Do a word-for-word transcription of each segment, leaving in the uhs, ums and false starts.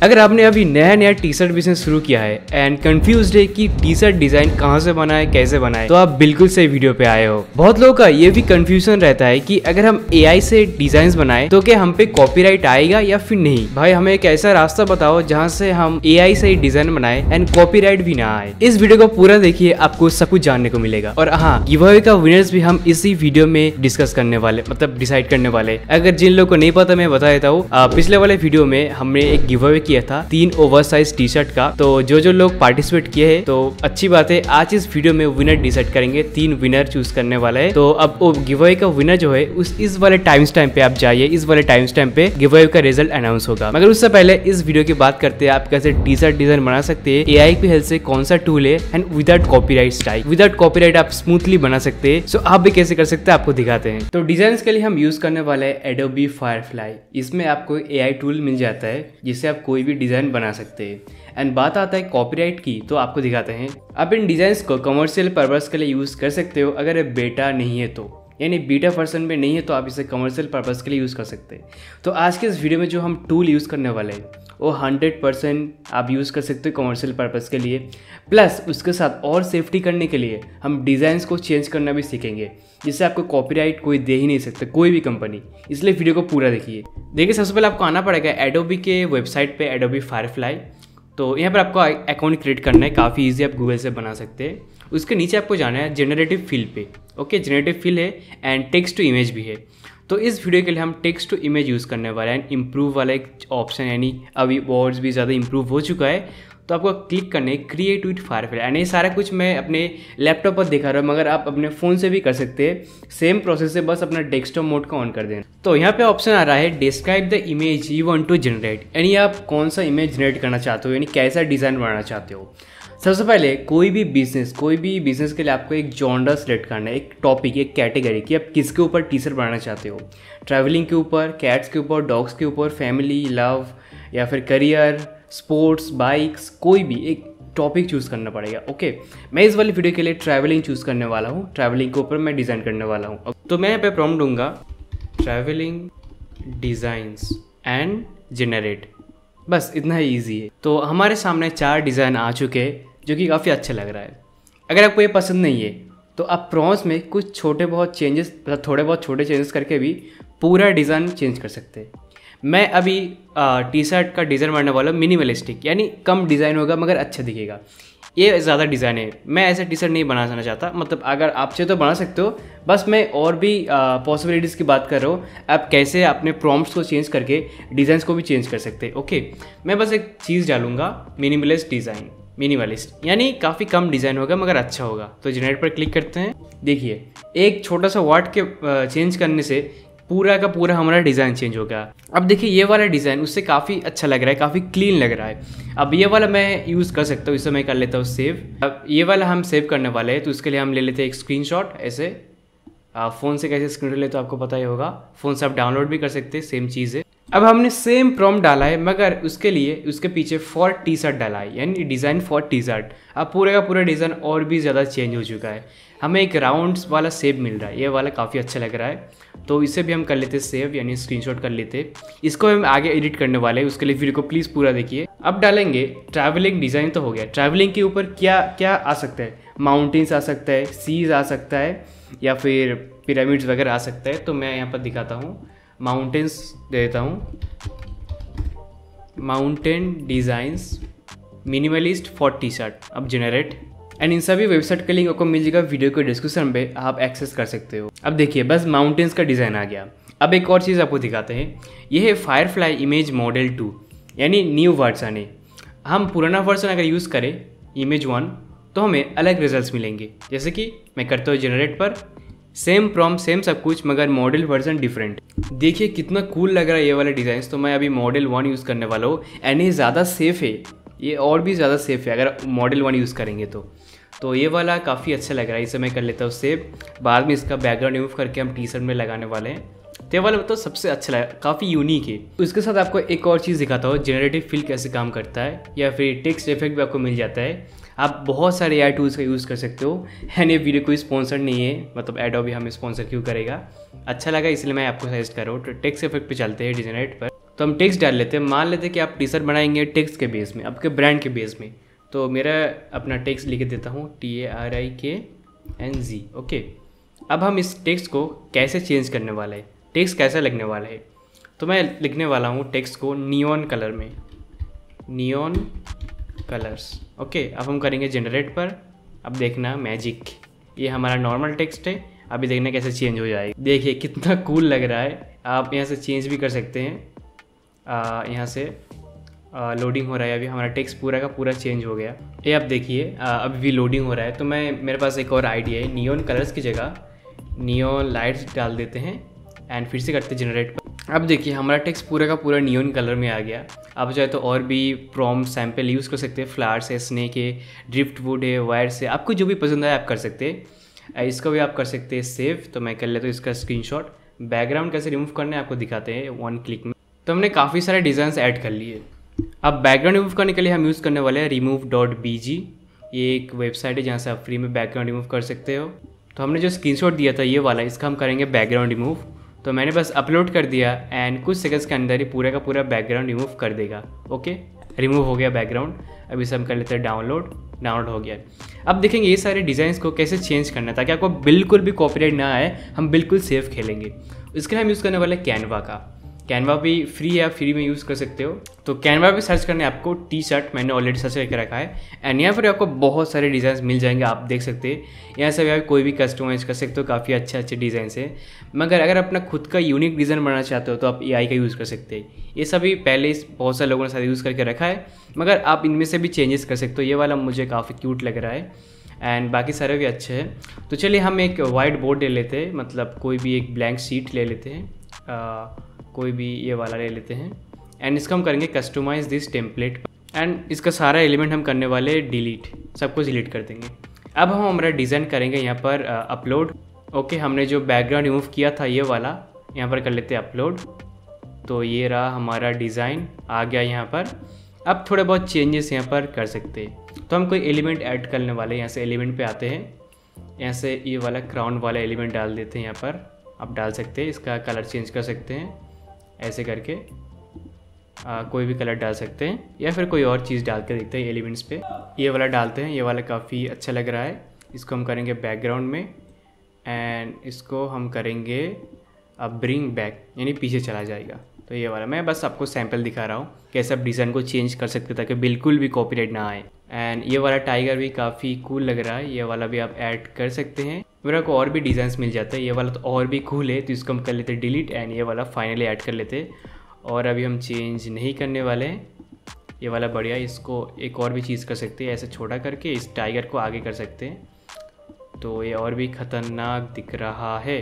अगर आपने अभी नया नया टी शर्ट बिजनेस शुरू किया है एंड कंफ्यूज्ड है कि टी शर्ट डिजाइन कहाँ से बनाए कैसे बनाए, तो आप बिल्कुल सही वीडियो पे आए हो। बहुत लोगों का ये भी कंफ्यूजन रहता है कि अगर हम एआई से डिजाइन बनाए तो क्या हम पे कॉपीराइट आएगा या फिर नहीं। भाई हमें एक ऐसा रास्ता बताओ जहाँ से हम एआई से डिजाइन बनाए एंड कॉपीराइट भी ना आए। इस वीडियो को पूरा देखिए, आपको सब कुछ जानने को मिलेगा। और हाँ, गिवअवे का विनर्स भी हम इसी वीडियो में डिस्कस करने वाले, मतलब डिसाइड करने वाले। अगर जिन लोगों को नहीं पता मैं बता देता हूँ, पिछले वाले वीडियो में हमने एक गिवअवे किया था तीन ओवरसाइज टी शर्ट का। तो जो जो लोग पार्टिसिपेट किए हैं तो अच्छी बात है, आज इस वीडियो में विनर डिसाइड करेंगे, तीन विनर चूज करने वाला है। तो अब वो गिवअवे का विनर जो है उस इस वाले टाइम स्टैम्प पे आप जाइए, इस वाले टाइम स्टैम्प पे गिवअवे का रिजल्ट अनाउंस होगा। मगर उससे पहले इस वीडियो की बात करते हैं आप कैसे टी शर्ट डिजाइन बना सकते हैं एआई की हेल्प से, कौन सा टूल है and without copyright strike. Without copyright आप स्मूथली बना सकते हैं। सो आप भी कैसे कर सकते हैं आपको दिखाते हैं। तो डिजाइन के लिए हम यूज करने वाले हैं एडोबी फायरफ्लाई। इसमें आपको एआई टूल मिल जाता है जिससे आप कोई भी डिजाइन बना सकते हैं। एंड बात आता है कॉपीराइट की, तो आपको दिखाते हैं। आप इन डिजाइन्स को कमर्शियल पर्पस के लिए यूज कर सकते हो अगर ये बेटा नहीं है तो, यानी बीटा वर्जन में नहीं है तो आप इसे कमर्शियल पर्पस के लिए यूज़ कर सकते हैं। तो आज के इस वीडियो में जो हम टूल यूज़ करने वाले हैं वो हंड्रेड परसेंट आप यूज़ कर सकते हो कमर्शियल पर्पस के लिए। प्लस उसके साथ और सेफ्टी करने के लिए हम डिज़ाइंस को चेंज करना भी सीखेंगे, जिससे आपको कॉपीराइट कोई दे ही नहीं सकता, कोई भी कंपनी। इसलिए वीडियो को पूरा देखिए। देखिए, सबसे पहले आपको आना पड़ेगा एडोबी के वेबसाइट पे, एडोबी फायरफ्लाई। तो यहाँ पर आपको अकाउंट क्रिएट करना है, काफ़ी ईजी, आप गूगल से बना सकते हैं। उसके नीचे आपको जाना है जनरेटिव फील पे। ओके, जनरेटिव फील है एंड टेक्स्ट टू इमेज भी है। तो इस वीडियो के लिए हम टेक्स्ट टू इमेज यूज़ करने वाले हैं। इम्प्रूव वाला एक ऑप्शन, यानी अभी वर्ड्स भी ज़्यादा इम्प्रूव हो चुका है, तो आपको क्लिक करने है क्रिएट विद फायरफ्लाई। यानी ये सारा कुछ मैं अपने लैपटॉप पर दिखा रहा हूँ, मगर आप अपने फ़ोन से भी कर सकते हैं। सेम प्रोसेस से बस अपना डेस्कटॉप मोड का ऑन कर देना। तो यहाँ पे ऑप्शन आ रहा है describe the image you want to generate, यानी आप कौन सा इमेज जनरेट करना चाहते हो, यानी कैसा डिज़ाइन बनाना चाहते हो। सबसे पहले कोई भी बिजनेस कोई भी बिजनेस के लिए आपको एक जॉनर सेलेक्ट करना है, एक टॉपिक, एक कैटेगरी कि आप किसके ऊपर टी शर्ट बनाना चाहते हो। ट्रैवलिंग के ऊपर, कैट्स के ऊपर, डॉग्स के ऊपर, फैमिली, लव या फिर करियर, स्पोर्ट्स, बाइक्स, कोई भी एक टॉपिक चूज़ करना पड़ेगा। ओके, मैं इस वाली वीडियो के लिए ट्रैवलिंग चूज़ करने वाला हूँ। ट्रैवलिंग के ऊपर मैं डिज़ाइन करने वाला हूँ। तो मैं यहाँ पे प्रॉम्प्ट दूंगा ट्रैवलिंग डिज़ाइंस एंड जनरेट। बस इतना ही ईजी है। तो हमारे सामने चार डिज़ाइन आ चुके हैं जो कि काफ़ी अच्छा लग रहा है। अगर आपको ये पसंद नहीं है तो आप प्रॉम्प्ट्स में कुछ छोटे बहुत चेंजेस, मतलब थोड़े बहुत छोटे चेंजेस करके भी पूरा डिज़ाइन चेंज कर सकते हैं। मैं अभी टी शर्ट का डिज़ाइन बनाने वाला हूँ मिनिमलिस्टिक, यानी कम डिज़ाइन होगा मगर अच्छा दिखेगा। ये ज़्यादा डिज़ाइन है, मैं ऐसे टी शर्ट नहीं बनाना चाहता। मतलब अगर आप चाहे तो बना सकते हो, बस मैं और भी पॉसिबिलिटीज़ की बात कर रहा हूँ। आप कैसे अपने प्रॉम्प्ट्स को चेंज करके डिज़ाइंस को भी चेंज कर सकते हैं। ओके, मैं बस एक चीज़ डालूंगा, मिनिमलिस्ट डिज़ाइन, मिनिमलिस्ट, यानी काफ़ी कम डिज़ाइन होगा मगर अच्छा होगा। तो जनरेट पर क्लिक करते हैं। देखिए, एक छोटा सा वर्ड के चेंज करने से पूरा का पूरा हमारा डिज़ाइन चेंज हो गया। अब देखिए, ये वाला डिज़ाइन उससे काफ़ी अच्छा लग रहा है, काफ़ी क्लीन लग रहा है। अब ये वाला मैं यूज़ कर सकता हूँ, इसे मैं कर लेता हूँ सेव। अब ये वाला हम सेव करने वाले हैं, तो उसके लिए हम ले लेते हैं एक स्क्रीनशॉट। ऐसे फ़ोन से कैसे स्क्रीनशॉट ले तो आपको पता ही होगा, फ़ोन से आप डाउनलोड भी कर सकते हैं, सेम चीज़ है। अब हमने सेम प्रॉम्प्ट डाला है, मगर उसके लिए उसके पीछे फॉर टी शर्ट डाला है, यानी डिज़ाइन फॉर टी शर्ट। अब पूरे का पूरा डिज़ाइन और भी ज़्यादा चेंज हो चुका है। हमें एक राउंड्स वाला शेप मिल रहा है, ये वाला काफ़ी अच्छा लग रहा है। तो इसे भी हम कर लेते सेव, यानी स्क्रीनशॉट कर लेते। इसको हम आगे एडिट करने वाले हैं, उसके लिए वीडियो को प्लीज़ पूरा देखिए। अब डालेंगे ट्रैवलिंग डिज़ाइन, तो हो गया। ट्रैवलिंग के ऊपर क्या क्या आ सकता है, माउंटेन्स आ सकता है, सीज आ सकता है, या फिर पिरामिड्स वगैरह आ सकता है। तो मैं यहाँ पर दिखाता हूँ, माउंटेन्स दे देता हूँ, mountain designs minimalist for T shirt. अब जनरेट, एंड इन सभी वेबसाइट का लिंक आपको मिल जाएगा वीडियो के डिस्क्रिप्शन पे, आप एक्सेस कर सकते हो। अब देखिए, बस माउंटेन्स का डिज़ाइन आ गया। अब एक और चीज़ आपको दिखाते हैं, ये है फायरफ्लाई इमेज मॉडल टू, यानी न्यू वर्जन है। हम पुराना वर्जन अगर यूज़ करें इमेज वन तो हमें अलग रिजल्ट्स मिलेंगे। जैसे कि मैं करता हूँ जनरेट पर, सेम प्रॉम्प्ट सेम सब कुछ, मगर मॉडल वर्जन डिफरेंट। देखिए कितना कूल लग रहा है ये वाला डिज़ाइन। तो मैं अभी मॉडल वन यूज़ करने वाला हूँ, एंड ये ज़्यादा सेफ़ है, ये और भी ज़्यादा सेफ़ है अगर मॉडल वन यूज़ करेंगे तो। तो ये वाला काफ़ी अच्छा लग रहा है, इसे मैं कर लेता हूँ सेव। बाद में इसका बैकग्राउंड रिमूव करके हम टी शर्ट में लगाने वाले हैं। तो ये वाला तो सबसे अच्छा लगा, काफ़ी यूनिक है। उसके साथ आपको एक और चीज़ दिखाता हूँ, जनरेटिव फील कैसे काम करता है, या फिर टेक्स्ट इफेक्ट भी आपको मिल जाता है। आप बहुत सारे एआई टूल्स का यूज़ कर सकते हो। एंड ये वीडियो कोई स्पॉन्सर नहीं है, मतलब एडोबी हमें स्पॉन्सर क्यों करेगा, अच्छा लगा इसलिए मैं आपको सजेस्ट कर रहा हूँ। तो टेक्स्ट इफेक्ट पे चलते हैं, जनरेट पर। तो हम टेक्स्ट डाल लेते हैं। मान लेते हैं कि आप टी शर्ट बनाएंगे टेक्स्ट के बेस में, आपके ब्रांड के बेस में। तो मेरा अपना टेक्स्ट लिख देता हूँ टी ए आर आई के एन जी। ओके, अब हम इस टेक्स्ट को कैसे चेंज करने वाला है, टेक्स्ट कैसा लगने वाला है। तो मैं लिखने वाला हूँ टेक्स्ट को नियॉन कलर में, नियॉन कलर्स। ओके, अब हम करेंगे जनरेट पर। अब देखना मैजिक, ये हमारा नॉर्मल टेक्स्ट है, अभी देखना कैसे चेंज हो जाएगा। देखिए कितना कूल लग रहा है। आप यहाँ से चेंज भी कर सकते हैं। यहाँ से लोडिंग हो रहा है, अभी हमारा टेक्स्ट पूरा का पूरा चेंज हो गया। ये आप देखिए अभी भी लोडिंग हो रहा है। तो मैं मेरे पास एक और आइडिया है, नियॉन कलर्स की जगह नियॉन लाइट्स डाल देते हैं एंड फिर से करते जनरेट। अब देखिए हमारा टेक्स्ट पूरा का पूरा नियॉन कलर में आ गया। आप चाहे तो और भी प्रॉम्प्ट सैम्पल यूज़ कर सकते हैं, फ्लावर्स है, स्नेक है, ड्रिफ्ट वुड है, वायर्स है, आपको जो भी पसंद आए आप कर सकते हैं। इसको भी आप कर सकते हैं सेव। तो मैं कर लेता हूँ इसका स्क्रीनशॉट। बैकग्राउंड कैसे रिमूव करना है आपको दिखाते हैं वन क्लिक में। तो हमने काफ़ी सारे डिज़ाइंस ऐड कर लिए। अब बैकग्राउंड रिमूव करने के लिए हम यूज़ करने वाले हैं रिमूव डॉट बी जी। ये एक वेबसाइट है जहाँ से आप फ्री में बैकग्राउंड रिमूव कर सकते हो। तो हमने जो स्क्रीनशॉट दिया था ये वाला, इसका हम करेंगे बैकग्राउंड रिमूव। तो मैंने बस अपलोड कर दिया एंड कुछ सेकंड्स के अंदर ही पूरा का पूरा बैकग्राउंड रिमूव कर देगा। ओके, रिमूव हो गया बैकग्राउंड। अब इसे हम कर लेते हैं डाउनलोड। डाउनलोड हो गया। अब देखेंगे ये सारे डिज़ाइंस को कैसे चेंज करना है ताकि आपको बिल्कुल भी कॉपीराइट ना आए, हम बिल्कुल सेफ खेलेंगे। इसके लिए हम यूज़ करने वाले कैनवा का। कैनवा भी फ्री है, आप फ्री में यूज़ कर सकते हो। तो कैनवा पे सर्च करने आपको टी शर्ट, मैंने ऑलरेडी सर्च करके रखा है एंड यहाँ पर आपको बहुत सारे डिज़ाइंस मिल जाएंगे। आप देख सकते हैं यहाँ से आप कोई भी कस्टमाइज कर सकते हो, काफ़ी अच्छे अच्छे डिज़ाइन है। मगर अगर अपना खुद का यूनिक डिज़ाइन बनाना चाहते हो तो आप ए आई का यूज़ कर सकते हैं। ये सभी पहले बहुत सारे लोगों ने साथ यूज़ करके रखा है, मगर आप इनमें से भी चेंजेस कर सकते हो। ये वाला मुझे काफ़ी क्यूट लग रहा है एंड बाकी सारे भी अच्छे हैं। तो चलिए हम एक वाइट बोर्ड ले लेते हैं, मतलब कोई भी एक ब्लैंक शीट ले लेते हैं, आ, कोई भी ये वाला ले लेते हैं एंड इसका हम करेंगे कस्टमाइज दिस टेम्पलेट एंड इसका सारा एलिमेंट हम करने वाले डिलीट, सब कुछ डिलीट कर देंगे। अब हम हमारा डिज़ाइन करेंगे यहाँ पर अपलोड। ओके, हमने जो बैकग्राउंड रिमूव किया था ये वाला यहाँ पर कर लेते हैं अपलोड। तो ये रहा हमारा डिज़ाइन आ गया यहाँ पर। अब थोड़े बहुत चेंजेस यहाँ पर कर सकते हैं। तो हम कोई एलिमेंट ऐड करने वाले, यहाँ से एलिमेंट पे आते हैं, यहाँ से ये वाला क्राउन वाला एलिमेंट डाल देते हैं। यहाँ पर आप डाल सकते हैं, इसका कलर चेंज कर सकते हैं ऐसे करके। आ, कोई भी कलर डाल सकते हैं या फिर कोई और चीज़ डाल के देखते हैं एलिमेंट्स पे। ये वाला डालते हैं, ये वाला काफ़ी अच्छा लग रहा है। इसको हम करेंगे बैकग्राउंड में एंड इसको हम करेंगे अब ब्रिंग बैक, यानी पीछे चला जाएगा। तो ये वाला मैं बस आपको सैंपल दिखा रहा हूँ कैसे आप डिज़ाइन को चेंज कर सकते ताकि बिल्कुल भी कॉपीराइट ना आए। एंड ये वाला टाइगर भी काफ़ी कूल लग रहा है, ये वाला भी आप ऐड कर सकते हैं। मेरे को और भी डिज़ाइंस मिल जाते हैं, ये वाला तो और भी कूल है, तो इसको हम कर लेते हैं डिलीट एंड ये वाला फाइनली ऐड कर लेते हैं। और अभी हम चेंज नहीं करने वाले हैं, ये वाला बढ़िया। इसको एक और भी चीज़ कर सकते हैं, ऐसे छोटा करके इस टाइगर को आगे कर सकते हैं, तो ये और भी ख़तरनाक दिख रहा है।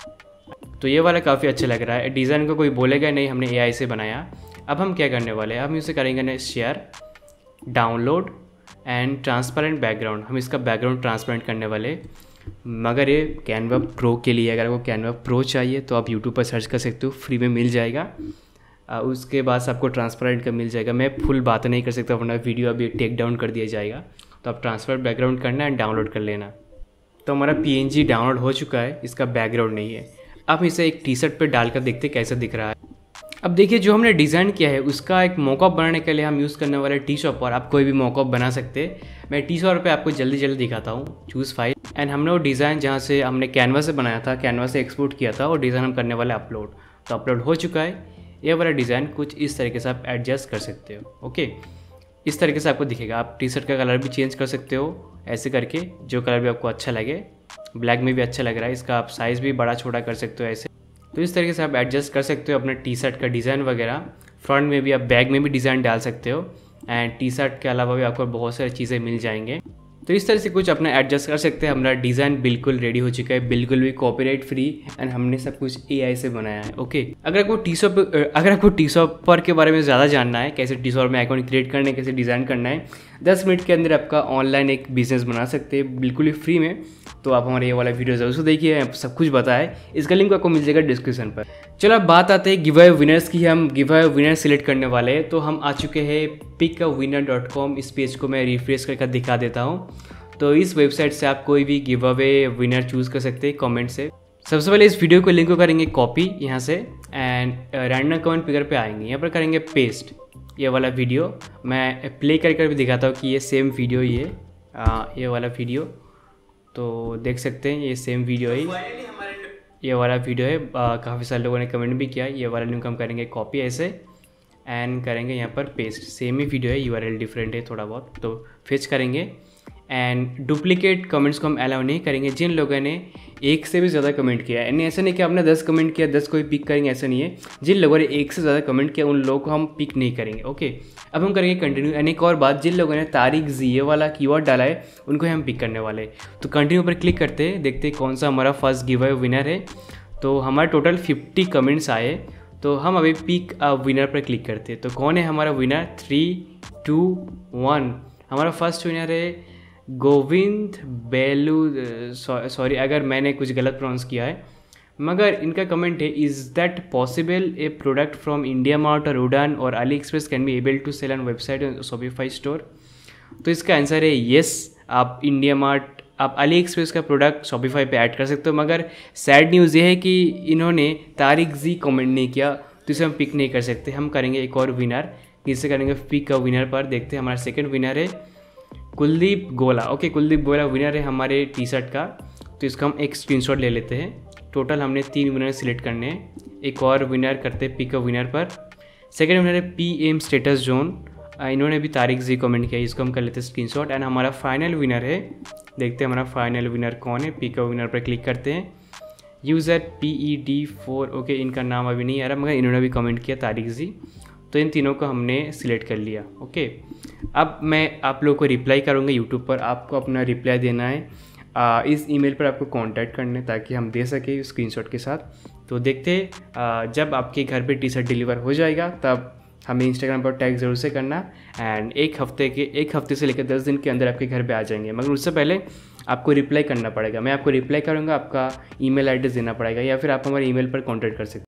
तो ये वाला काफ़ी अच्छा लग रहा है। डिज़ाइन को कोई बोलेगा नहीं, हमने ए आई से बनाया। अब हम क्या करने वाले हैं, हम इसे करेंगे ना share, download and transparent background. हम इसका बैकग्राउंड ट्रांसपेरेंट करने वाले, मगर ये कैनवा प्रो के लिए। अगर आपको कैनवा प्रो चाहिए तो आप यूट्यूब पर सर्च कर सकते हो, फ्री में मिल जाएगा। आ, उसके बाद आपको ट्रांसपेरेंट का मिल जाएगा। मैं फुल बात नहीं कर सकता वरना वीडियो अभी टेक डाउन कर दिया जाएगा। तो आप ट्रांसपेरेंट बैकग्राउंड करना एंड डाउनलोड कर लेना। तो हमारा पी एन जी डाउनलोड हो चुका है, इसका बैकग्राउंड नहीं है। अब इसे एक टी शर्ट पर डालकर देखते कैसा दिख रहा है। अब देखिए जो हमने डिज़ाइन किया है उसका एक मॉकअप बनाने के लिए हम यूज़ करने वाले टी शॉप पर। आप कोई भी मॉकअप बना सकते हैं। मैं टी शॉप पे आपको जल्दी जल्दी दिखाता हूँ। चूज़ फाइल एंड हमने वो डिज़ाइन जहाँ से हमने कैनवा से बनाया था, कैनवा से एक्सपोर्ट किया था, वो डिज़ाइन हम करने वाले अपलोड। तो अपलोड हो चुका है। ये वाला डिज़ाइन कुछ इस तरीके से आप एडजस्ट कर सकते हो। ओके, इस तरीके से आपको दिखेगा। आप टी शर्ट का कलर भी चेंज कर सकते हो ऐसे करके, जो कलर भी आपको अच्छा लगे। ब्लैक में भी अच्छा लग रहा है, इसका आप साइज़ भी बड़ा छोटा कर सकते हो ऐसे। तो इस तरीके से आप एडजस्ट कर सकते हो अपने टी शर्ट का डिज़ाइन वगैरह। फ्रंट में भी आप बैग में भी डिज़ाइन डाल सकते हो एंड टी शर्ट के अलावा भी आपको बहुत सारी चीज़ें मिल जाएंगे। तो इस तरह से कुछ अपना एडजस्ट कर सकते हैं। हमारा डिज़ाइन बिल्कुल रेडी हो चुका है, बिल्कुल भी कॉपीराइट फ्री एंड हमने सब कुछ ए आई से बनाया है। ओके, अगर आपको टी शॉप अगर आपको टी शॉप पर के बारे में ज़्यादा जानना है, कैसे टी शॉप में अकाउंट क्रिएट करना है, कैसे डिज़ाइन करना है, दस मिनट के अंदर आपका ऑनलाइन एक बिजनेस बना सकते हैं बिल्कुल ही फ्री में। तो आप हमारे ये वाला वीडियो ज़रूर से देखिए, सब कुछ बताए। इसका लिंक आपको मिल जाएगा डिस्क्रिप्शन पर। चलो अब बात आते हैं गिव अवे विनर्स की। हम गिव अवे विनर सिलेक्ट करने वाले हैं। तो हम आ चुके हैं pick a winner dot com. इस पेज को मैं रिफ्रेश करके दिखा देता हूँ। तो इस वेबसाइट से आप कोई भी गिव अवे विनर चूज़ कर सकते हैं कमेंट से। सबसे पहले इस वीडियो को लिंक को करेंगे कॉपी यहाँ से एंड रैंडम कमेंट पिकर पे आएंगे, यहाँ पर करेंगे पेस्ट ये वाला वीडियो। मैं प्ले कर कर भी दिखाता हूँ कि ये सेम वीडियो ही है, आ, ये वाला वीडियो तो देख सकते हैं ये सेम वीडियो है, ये वाला वीडियो है। काफ़ी सारे लोगों ने कमेंट भी किया। ये वाला लिंक हम करेंगे कॉपी ऐसे एंड करेंगे यहाँ पर पेस्ट, सेम ही वीडियो है, यूआरएल डिफरेंट है थोड़ा बहुत, तो फेच करेंगे एंड डुप्लीकेट कमेंट्स को हम अलाउ नहीं करेंगे। जिन लोगों ने एक से भी ज़्यादा कमेंट किया है, यानी ऐसा नहीं कि आपने दस कमेंट किया दस को ही पिक करेंगे, ऐसा नहीं है। जिन लोगों ने एक से ज़्यादा कमेंट किया उन लोगों को हम पिक नहीं करेंगे। ओके, अब हम करेंगे कंटिन्यू। एंड एक और बात, जिन लोगों ने तारीख जी ये वाला कीवर्ड डाला है उनको हम पिक करने वाले, तो कंटिन्यू पर क्लिक करते हैं, देखते हैं कौन सा हमारा फर्स्ट गिव अवे विनर है। तो हमारा टोटल फिफ्टी कमेंट्स आए, तो हम अभी पिक विनर पर क्लिक करते हैं। तो कौन है हमारा विनर? Three two one. हमारा फर्स्ट विनर है गोविंद बेलू, सॉरी अगर मैंने कुछ गलत प्रोनाउंस किया है, मगर इनका कमेंट है, is that possible a product from IndiaMART और उड़ान और AliExpress can be able to sell on website Shopify store? तो इसका आंसर है येस, आप इंडिया मार्ट आप अली एक्सप्रेस का प्रोडक्ट शॉपिफाई पे ऐड कर सकते हो। मगर सैड न्यूज़ ये है कि इन्होंने तारिक जी कमेंट नहीं किया, तो इसे हम पिक नहीं कर सकते। हम करेंगे एक और विनर, जिससे करेंगे पिक का विनर पर। देखते हैं हमारा सेकंड विनर है कुलदीप गोला। ओके, कुलदीप गोला विनर है हमारे टी शर्ट का, तो इसका हम एक स्क्रीनशॉट ले लेते हैं। टोटल हमने तीन विनर सिलेक्ट करने हैं। एक और विनर करते हैं पिक अ विनर पर। सेकंड विनर है पी एम स्टेटस जोन, इन्होंने भी तारिक जी कमेंट किया, इसको हम कर लेते हैं स्क्रीनशॉट। एंड हमारा फाइनल विनर है, देखते हैं हमारा फाइनल विनर कौन है। पिक अ विनर पर क्लिक करते हैं। User P E D four, okay इनका नाम अभी नहीं आ रहा, मगर इन्होंने भी कमेंट किया तारिक जी, तो इन तीनों को हमने सिलेक्ट कर लिया। ओके, अब मैं आप लोगों को रिप्लाई करूँगा यूट्यूब पर, आपको अपना रिप्लाई देना है, आ, इस ईमेल पर आपको कांटेक्ट करना है ताकि हम दे सकें स्क्रीनशॉट के साथ। तो देखते आ, जब आपके घर पे टी शर्ट डिलीवर हो जाएगा तब हमें इंस्टाग्राम पर टैग ज़रूर से करना एंड एक हफ्ते के एक हफ्ते से लेकर दस दिन के अंदर आपके घर पे आ जाएंगे, मगर उससे पहले आपको रिप्लाई करना पड़ेगा। मैं आपको रिप्लाई करूँगा, आपका ईमेल एड्रेस देना पड़ेगा, या फिर आप हमारे ईमेल पर कांटेक्ट कर सकते हैं।